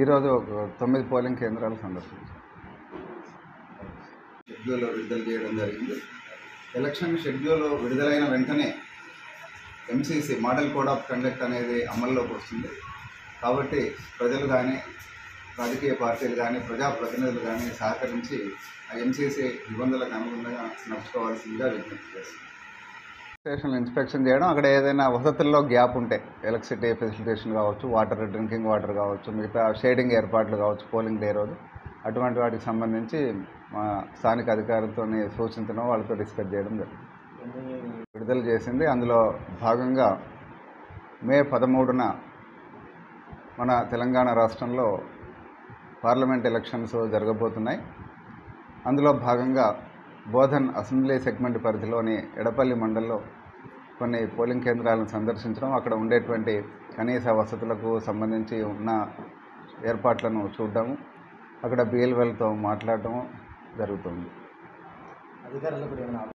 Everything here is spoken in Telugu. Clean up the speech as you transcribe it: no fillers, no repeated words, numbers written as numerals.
ఈరోజు ఒక 9 పోలింగ్ కేంద్రాలు సందర్శించారు. షెడ్యూల్ విడుదల చేయడం జరిగింది. ఎలక్షన్ షెడ్యూల్ విడుదలైన వెంటనే MCC model code of conduct అనేది అమల్లోకి వస్తుంది. కాబట్టి ప్రజలు కానీ, రాజకీయ పార్టీలు కానీ, ప్రజాప్రతినిధులు కానీ సహకరించి ఆ ఎంసీసీ నిబంధనలకు అనుగుణంగా నడుచుకోవాల్సిందిగా విజ్ఞప్తి చేస్తుంది. స్టేషన్లు ఇన్స్పెక్షన్ చేయడం, అక్కడ ఏదైనా వసతుల్లో గ్యాప్ ఉంటే ఎలక్ట్రిసిటీ ఫెసిలిటేషన్ కావచ్చు, వాటర్ డ్రింకింగ్ వాటర్ కావచ్చు, మిగతా షేడింగ్ ఏర్పాట్లు కావచ్చు పోలింగ్ డే రోజు, అటువంటి వాటికి సంబంధించి మా స్థానిక అధికారులతో సూచించడం, వాళ్ళతో డిస్కస్ చేయడం జరిగింది. విడుదల చేసింది. అందులో భాగంగా మే 13న మన తెలంగాణ రాష్ట్రంలో పార్లమెంట్ ఎలక్షన్స్ జరగబోతున్నాయి. అందులో భాగంగా బోధన్ అసెంబ్లీ సెగ్మెంట్ పరిధిలోని ఎడపల్లి మండలంలో కొన్ని పోలింగ్ కేంద్రాలను సందర్శించడం, అక్కడ ఉండేటువంటి కనీస వసతులకు సంబంధించి ఉన్న ఏర్పాట్లను చూడడము, అక్కడ బిఎల్ఓలతో మాట్లాడటము జరుగుతుంది.